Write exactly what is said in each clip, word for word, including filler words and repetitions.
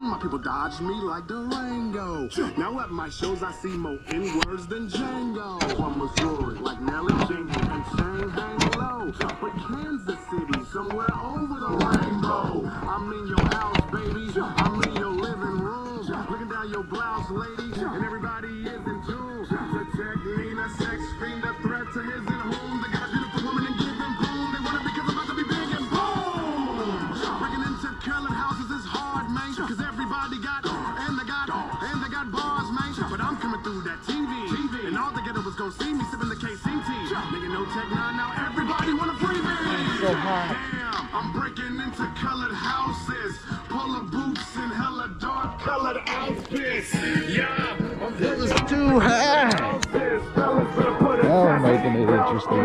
My people dodge me like Durango. Now at my shows I see more N-words than Django. From Missouri, like Nelly, Jingle, and Shane hang low. But Kansas City, somewhere over the rainbow. I'm in your house, baby. I'm in your living room. Looking down your blouse, lady. And everybody is in tune. Protect Nina, sex fiend, a threat to his and home. They got a beautiful woman and give them boom. They want it because I'm about to be big and boom. Breaking into colored houses is hard, man. Cause everybody got, and they got, and they got bars, man. But I'm coming through that T V. And all they ghetto was gonna see me sipping the K C T. Nigga, no tech nine, now everybody wanna free me. So hot. Damn, I'm breaking into colored houses. Pull boots and hella dark colored outfits. Yeah, I'm It was too high. Now we're making it interesting.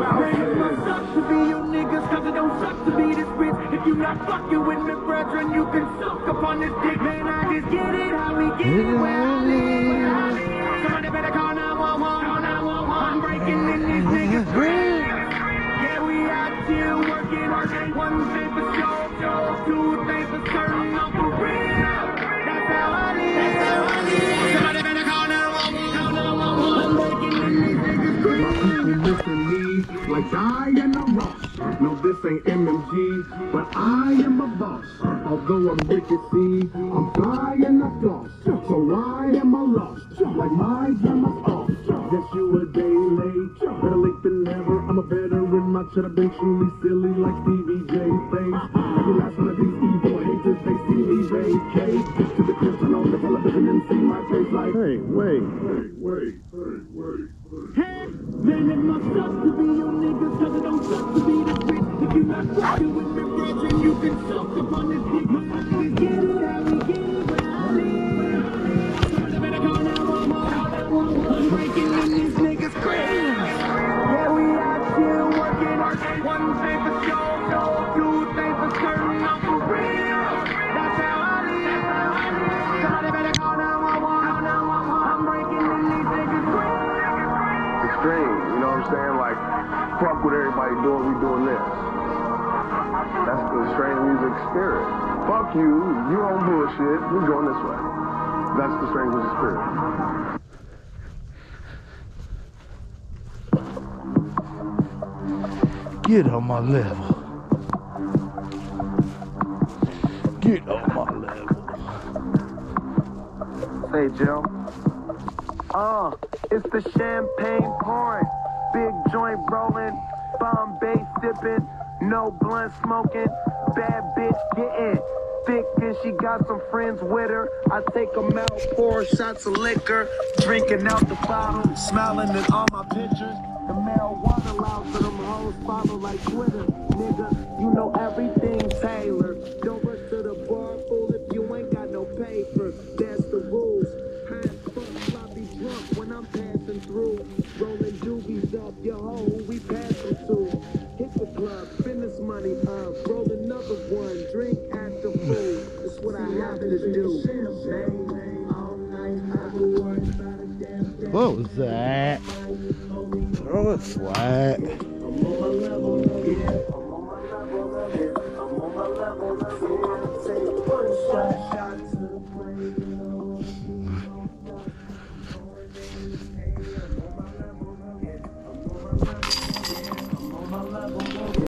If you not fucking with me, brethren, you can suck upon this dick. Man, I just get it, how we get it, where I live. Somebody better call nine one one, call nine one one. I'm breaking in these niggas' green. Yeah, we out here working hard. One thing for sure, two things for certain, I'm for real. That's how I live, that's how I live. Somebody better call nine one one, call nine one one. I'm breaking in these niggas' green. My people missing me like Diana Ross. No, this ain't M M G, but I am a boss. Although I'm wicked, see, I'm fly and I floss. So why am I lost? Like my grandma's off. Guess you a day late, better late than never. I'm a veteran, my cheddar been truly silly like Stevie J face. Every last one of these evil haters, they see me vacate. Just to the crib, turn on the television and see my face like, hey, wait, wait, wait, wait, wait. Hey, man, it must suck to be your niggas, cause it don't suck to be the bitch. If you not fucking with me, brethren, you can suck upon this dick. Man, I just get it, how we get it, where I live. Somebody better call nine one one. I'm breaking in these niggas' cribs. Yeah, we out here working hard. One thing for sure, two things for certain, I'm for real. That's how I live, that's how I live. Somebody better call nine one one, call nine one one. I'm breaking in these niggas' cribs. Extreme, you know what I'm saying? Like, fuck what everybody doing, we doing this. That's the Strange Music spirit. Fuck you, you on bullshit, we going this way. That's the Strange Music spirit. Get on my level. Get on my level. Say, Jill. Uh, it's the champagne pouring, big joint rolling, Bombay sipping, no blunt smoking, bad bitch getting thick and she got some friends with her. I take them out, pour shots of liquor, drinking out the bottle, smiling at all my pictures. The marijuana loud for them hoes follow like Twitter. Nigga, you know everything tailored. Don't rush to the bar, fool, if you ain't got no paper. That's the rules. High as fuck, sloppy drunk when I'm passing through. Rolling doobies up, yo ho, who we passing to? Hit the club, spend this money up, roll another one, drink at the food. It's what I have to do. What was that? Throw it flat. I'm on my level, yeah. I'm on my level, yeah. I'm on my level, yeah. Take a punch shot, shot.